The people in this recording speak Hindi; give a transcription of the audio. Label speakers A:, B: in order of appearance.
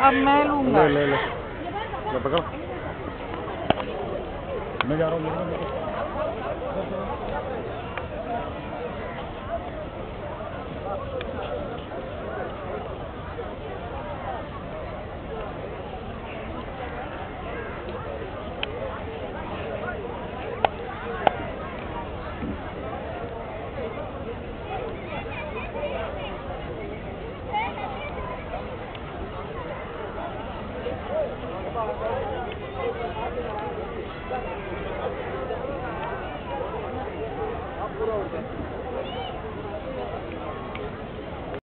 A: अब मैं लूंगा।
B: ले ले ले पकड़। मैं जा रहा हूँ। पूरा हो गया।